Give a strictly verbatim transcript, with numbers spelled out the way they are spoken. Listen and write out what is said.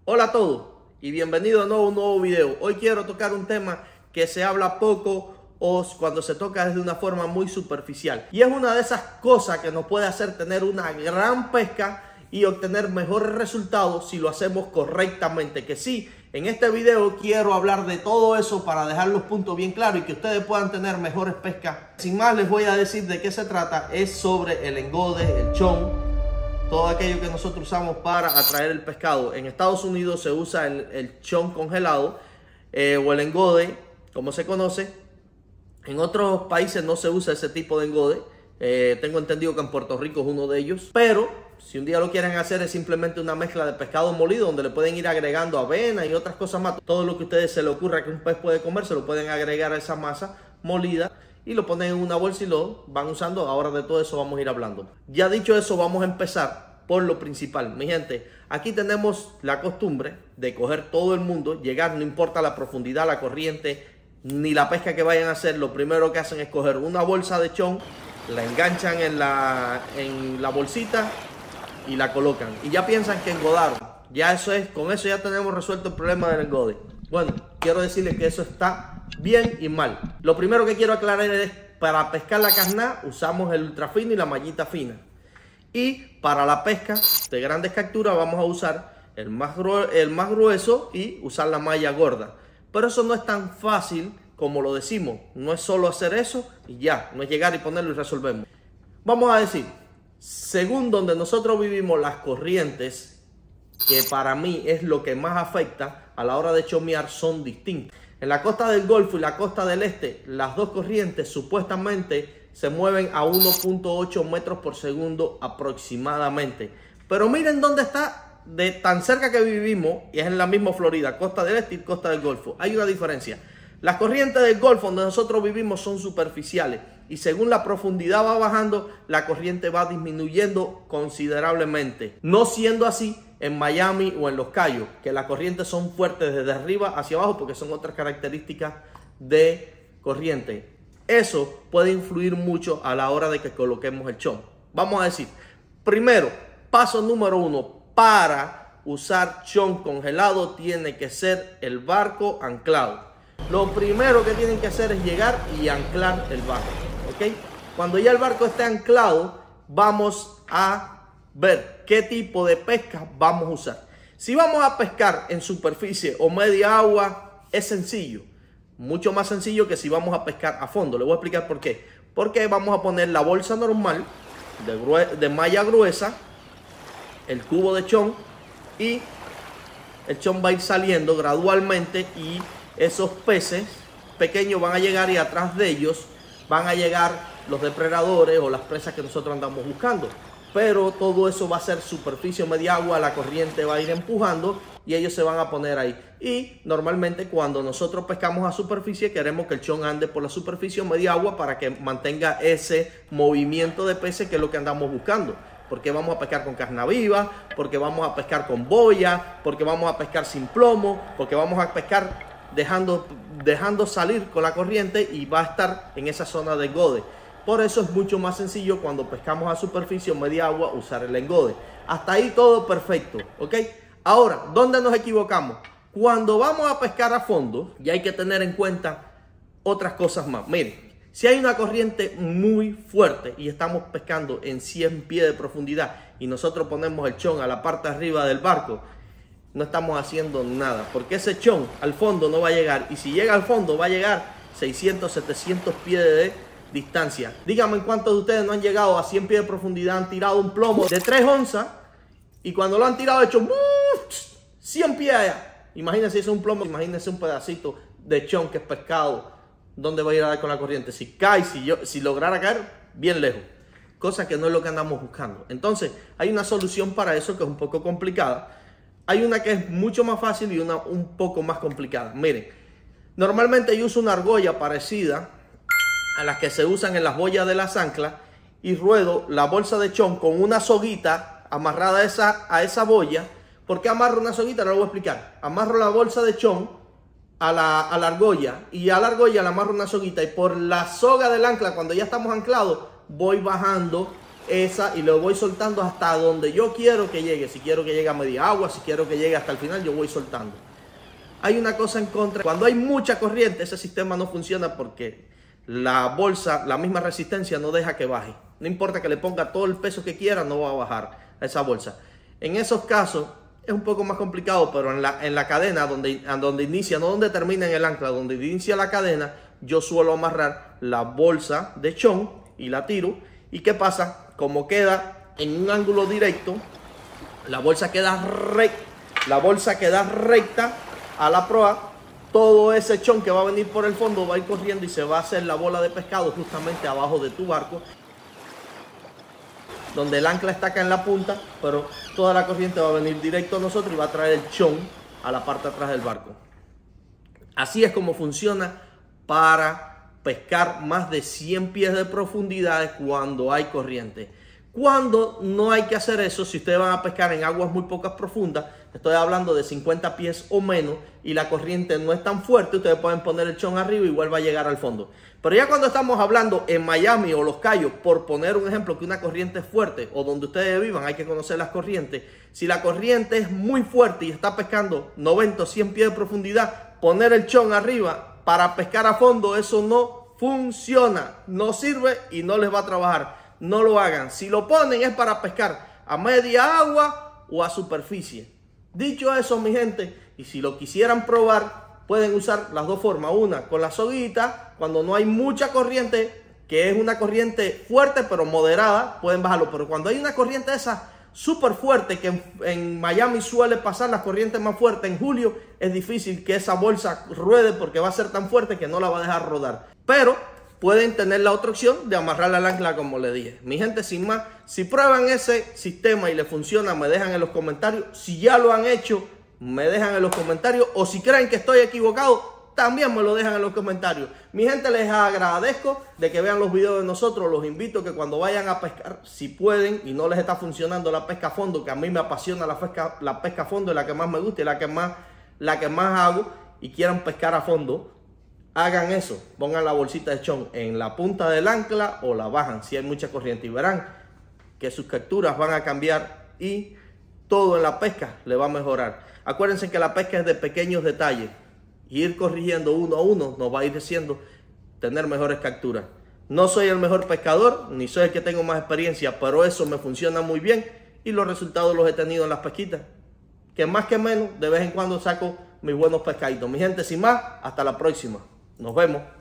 Hola a todos y bienvenidos a un nuevo video. Hoy quiero tocar un tema que se habla poco o cuando se toca es de una forma muy superficial. Y es una de esas cosas que nos puede hacer tener una gran pesca y obtener mejores resultados si lo hacemos correctamente. Que sí, en este video quiero hablar de todo eso para dejar los puntos bien claros y que ustedes puedan tener mejores pescas. Sin más les voy a decir de qué se trata. Es sobre el engode, el chon, todo aquello que nosotros usamos para atraer el pescado. En Estados Unidos se usa el, el chon congelado eh, o el engode, como se conoce. En otros países no se usa ese tipo de engode. Eh, tengo entendido que en Puerto Rico es uno de ellos. Pero si un día lo quieren hacer es simplemente una mezcla de pescado molido donde le pueden ir agregando avena y otras cosas más. Todo lo que a ustedes se les ocurra que un pez puede comer se lo pueden agregar a esa masa molida y lo ponen en una bolsa y lo van usando. Ahora de todo eso vamos a ir hablando. Ya dicho eso, vamos a empezar por lo principal. Mi gente, aquí tenemos la costumbre de coger todo el mundo, llegar, no importa la profundidad, la corriente, ni la pesca que vayan a hacer. Lo primero que hacen es coger una bolsa de chon, la enganchan en la, en la bolsita y la colocan. Y ya piensan que engodaron. Ya eso es, con eso ya tenemos resuelto el problema del engode. Bueno, quiero decirles que eso está bien y mal. Lo primero que quiero aclarar es, para pescar la carná usamos el ultra fino y la mallita fina. Y para la pesca de grandes capturas vamos a usar el más, el más grueso y usar la malla gorda. Pero eso no es tan fácil como lo decimos. No es solo hacer eso y ya. No es llegar y ponerlo y resolvemos. Vamos a decir, según donde nosotros vivimos, las corrientes, que para mí es lo que más afecta a la hora de chomear, son distintas. En la costa del Golfo y la costa del Este, las dos corrientes supuestamente se mueven a uno punto ocho metros por segundo aproximadamente. Pero miren dónde está, de tan cerca que vivimos, y es en la misma Florida, costa del Este y costa del Golfo. Hay una diferencia. Las corrientes del Golfo donde nosotros vivimos son superficiales y según la profundidad va bajando, la corriente va disminuyendo considerablemente. No siendo así en Miami o en Los Cayos, que las corrientes son fuertes desde arriba hacia abajo porque son otras características de corriente. Eso puede influir mucho a la hora de que coloquemos el chon. Vamos a decir, primero, paso número uno, para usar chon congelado tiene que ser el barco anclado. Lo primero que tienen que hacer es llegar y anclar el barco, ¿ok? Cuando ya el barco esté anclado, vamos a ver qué tipo de pesca vamos a usar. Si vamos a pescar en superficie o media agua, es sencillo. Mucho más sencillo que si vamos a pescar a fondo. Le voy a explicar por qué. Porque vamos a poner la bolsa normal de, de malla gruesa, el cubo de chon, y el chon va a ir saliendo gradualmente y esos peces pequeños van a llegar y atrás de ellos van a llegar los depredadores o las presas que nosotros andamos buscando. Pero todo eso va a ser superficie media agua, la corriente va a ir empujando y ellos se van a poner ahí. Y normalmente cuando nosotros pescamos a superficie queremos que el chon ande por la superficie media agua para que mantenga ese movimiento de peces que es lo que andamos buscando. Porque vamos a pescar con carna viva, porque vamos a pescar con boya, porque vamos a pescar sin plomo, porque vamos a pescar dejando, dejando salir con la corriente y va a estar en esa zona de engode. Por eso es mucho más sencillo cuando pescamos a superficie o media agua usar el engode. Hasta ahí todo perfecto, ¿ok? Ahora, ¿dónde nos equivocamos? Cuando vamos a pescar a fondo, ya hay que tener en cuenta otras cosas más. Miren, si hay una corriente muy fuerte y estamos pescando en cien pies de profundidad y nosotros ponemos el chon a la parte de arriba del barco, no estamos haciendo nada, porque ese chon al fondo no va a llegar, y si llega al fondo va a llegar seiscientos, setecientos pies de distancia. Díganme cuántos de ustedes no han llegado a cien pies de profundidad, han tirado un plomo de tres onzas y cuando lo han tirado hecho cien pies allá. Imagínense, eso es un plomo, imagínense un pedacito de chon que es pescado, ¿dónde va a ir a dar con la corriente? Si cae, si, yo, si lograra caer, bien lejos. Cosa que no es lo que andamos buscando. Entonces, hay una solución para eso que es un poco complicada. Hay una que es mucho más fácil y una un poco más complicada. Miren, normalmente yo uso una argolla parecida a las que se usan en las boyas de las anclas y ruedo la bolsa de chon con una soguita amarrada a esa, a esa boya. ¿Por qué amarro una soguita? Lo voy a explicar. Amarro la bolsa de chon a la, a la argolla y a la argolla le amarro una soguita y por la soga del ancla, cuando ya estamos anclados, voy bajando esa y lo voy soltando hasta donde yo quiero que llegue. Si quiero que llegue a media agua, si quiero que llegue hasta el final, yo voy soltando. Hay una cosa en contra. Cuando hay mucha corriente, ese sistema no funciona porque la bolsa, la misma resistencia no deja que baje. No importa que le ponga todo el peso que quiera, no va a bajar a esa bolsa. En esos casos es un poco más complicado, pero en la, en la cadena donde, donde inicia, no donde termina en el ancla, donde inicia la cadena, yo suelo amarrar la bolsa de chon y la tiro. ¿Y qué pasa? Como queda en un ángulo directo, la bolsa queda recta, la bolsa queda recta a la proa. Todo ese chon que va a venir por el fondo va a ir corriendo y se va a hacer la bola de pescado justamente abajo de tu barco, donde el ancla está acá en la punta, pero toda la corriente va a venir directo a nosotros y va a traer el chon a la parte de atrás del barco. Así es como funciona para pescar más de cien pies de profundidad cuando hay corriente. Cuando no hay que hacer eso, si ustedes van a pescar en aguas muy pocas profundas, estoy hablando de cincuenta pies o menos, y la corriente no es tan fuerte, ustedes pueden poner el chon arriba y igual va a llegar al fondo. Pero ya cuando estamos hablando en Miami o Los Cayos, por poner un ejemplo, que una corriente es fuerte, o donde ustedes vivan, hay que conocer las corrientes. Si la corriente es muy fuerte y está pescando noventa o cien pies de profundidad, poner el chon arriba para pescar a fondo, eso no funciona, no sirve y no les va a trabajar. No lo hagan. Si lo ponen es para pescar a media agua o a superficie. Dicho eso, mi gente, y si lo quisieran probar, pueden usar las dos formas. Una con la soguita, cuando no hay mucha corriente, que es una corriente fuerte pero moderada, pueden bajarlo. Pero cuando hay una corriente esa súper fuerte, que en, en Miami suele pasar las corrientes más fuertes, en julio es difícil que esa bolsa ruede porque va a ser tan fuerte que no la va a dejar rodar. Pero pueden tener la otra opción de amarrarla al ancla, como les dije. Mi gente, sin más, si prueban ese sistema y les funciona, me dejan en los comentarios. Si ya lo han hecho, me dejan en los comentarios. O si creen que estoy equivocado, también me lo dejan en los comentarios. Mi gente, les agradezco de que vean los videos de nosotros. Los invito a que cuando vayan a pescar, si pueden y no les está funcionando la pesca a fondo, que a mí me apasiona la pesca, la pesca a fondo, es la que más me gusta y la que más, la que más hago, y quieran pescar a fondo, hagan eso. Pongan la bolsita de chon en la punta del ancla o la bajan si hay mucha corriente, y verán que sus capturas van a cambiar y todo en la pesca le va a mejorar. Acuérdense que la pesca es de pequeños detalles. Y ir corrigiendo uno a uno nos va a ir haciendo tener mejores capturas. No soy el mejor pescador, ni soy el que tengo más experiencia, pero eso me funciona muy bien y los resultados los he tenido en las pesquitas. Que más que menos, de vez en cuando saco mis buenos pescaditos. Mi gente, sin más, hasta la próxima. Nos vemos.